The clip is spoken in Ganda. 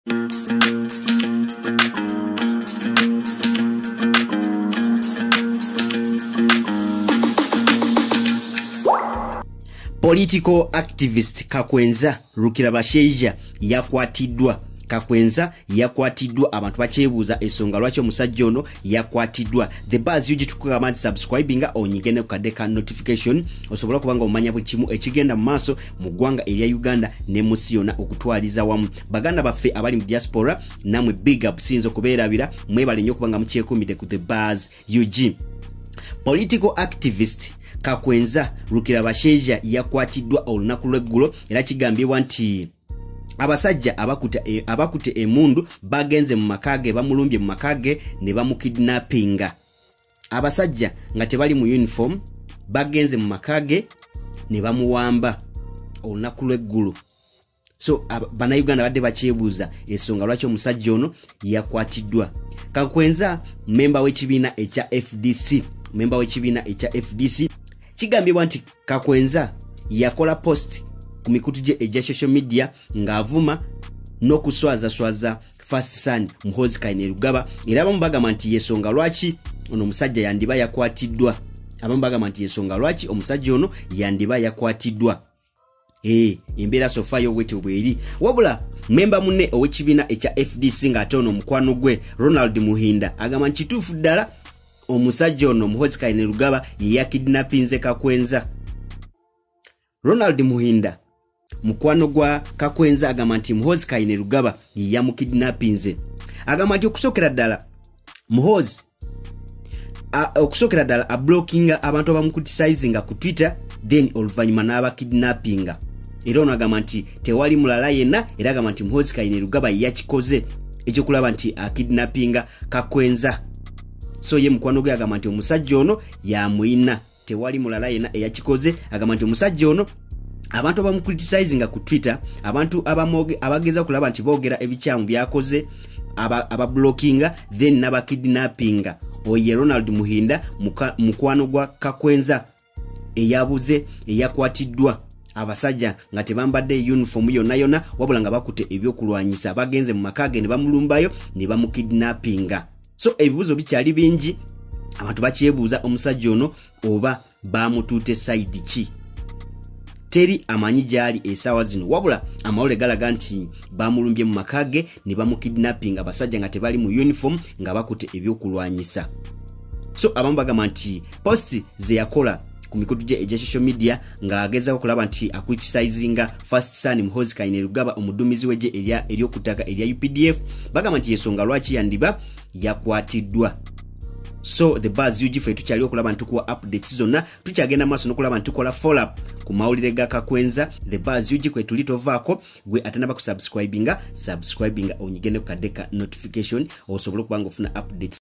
Political activist Kakwenza Rukirabashaija yakwatiddwa. Kakwenza yakwatiddwa, abantu bakyebuuza ensonga lwaki omusajja ono yakwatiddwa. The Buzz UG tukugamba nti subscribinga onyigene ku kadde ka notification osobola kubanga omanya buli kimu ekigenda mu maaso mu ggwanga erya Uganda ne musi yonna okutwaliza wamu. Baganda baffe abali mu diaspora namwe big up sinzo okubeerabira mwebale nnyo kubanga mukyekuumidde ku The Buzz UG. Political activist Kakwenza Rukirabashaija yakwatiddwa olunaku lw'eggulo era kigambibwa nti abasajja abakute emundu bagenze mu makage bamulumbye mu makage ne bamukidnappinga. Abasajja nga tebali mu uniform bagenze mu makage ne bamuwamba olunaku lw'eggulo. So bannayuganda badde bakyebuuza ensonga lwaki omusajja ono yakwatiddwa. Kakwenza memba w'ekibiina ekya FDC kigambibwa nti Kakwenza yakola post ku mikutu gye egya social media ng'avuma n'okuswaza First Son Muhoozi Kainerugaba era abamu bagamba nti yensonga lwaki ono omusajja yandiba yakwatiddwa. Abamu bagamba nti yensonga lwaki omusajja ono yandiba yakwatiddwa. Embeera sofayo bwete bweri. Wabula memba munne ow'ekibiina ekya FDC ng'ate ono omukwano gwe Ronald Muhinda agamba nti kituufu ddala omusajja ono Muhoozi Kainerugaba ye yakidnappinze Kakwenza. Ronald Muhinda mukwano gwa Kakwenza agamba nti Muhoozi Kainerugaba ye yamukidnappinze. Agamba nti okusokera ddala Muhoozi ablockinga abantu abamukriticizinga ku Twitter then oluvannyuma n'abakidnappinga. Era ono agamba nti tewali mulala yenna era agamba nti Muhoozi Kainerugaba ye yakikoze ekyokulaba nti akidnappinga Kakwenza. So ye mukwano gwe agamba nti omusajja ono yamuyina tewali mulala yenna eyakikoze. Agamba nti omusajja ono abantu abamukriticizinga ku Twitter abantu abageza kulaba nti boogera ebikyamu byakoze abablockinga then n'abakidnappinga. Oye Ronald Muhinda mukwano gwa Kakwenza eyabuze eyakwatiddwa. Abasajja nga tebambadde uniform yonna wabula nga bakute ebyokulwanyisa bagenze mu makage ne bamulumbayo ne bamukidnappinga. So ebibuzo bikyali bingi abantu bakyebuuza omusajja ono oba bamutuute side ki. Teri amanyi gyali esaawa zino wabula amawole galaga nti bamulumbye mu makage ne bamukidnappinga abasajja nga tebali mu uniform nga bakute ebyokulwanyisa. So abamu bagamba nti post ze yakola ku mikutu gye egya social media ng'agezaako kulaba nti akriticizinga First Son Muhoozi Kainerugaba omuduumizi we gye ery'okutaka erya UPDF bagamba nti yensonga lwaki yandiba yakwatiddwa. So The Buzz UG fe tukyali okulaba nti tukuwa updates zonna tukyagenda maaso n'okulaba nti tukola follow up ku mawulire ga Kakwenza. The Buzz UG kwe tuli tovaako gwe atanaba ku subscribinga onyigende ku kadde ka notification osobola okubanga ofuna updates.